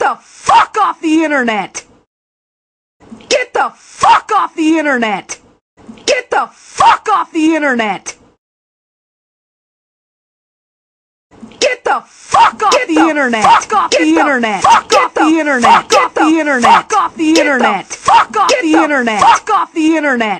the fuck off the internet! Get the fuck off the internet! Get the fuck off the internet! Get the fuck off the internet! Fuck off the internet! Fuck off the internet! Get the internet! Fuck off the internet! Fuck off the internet! Fuck off the internet!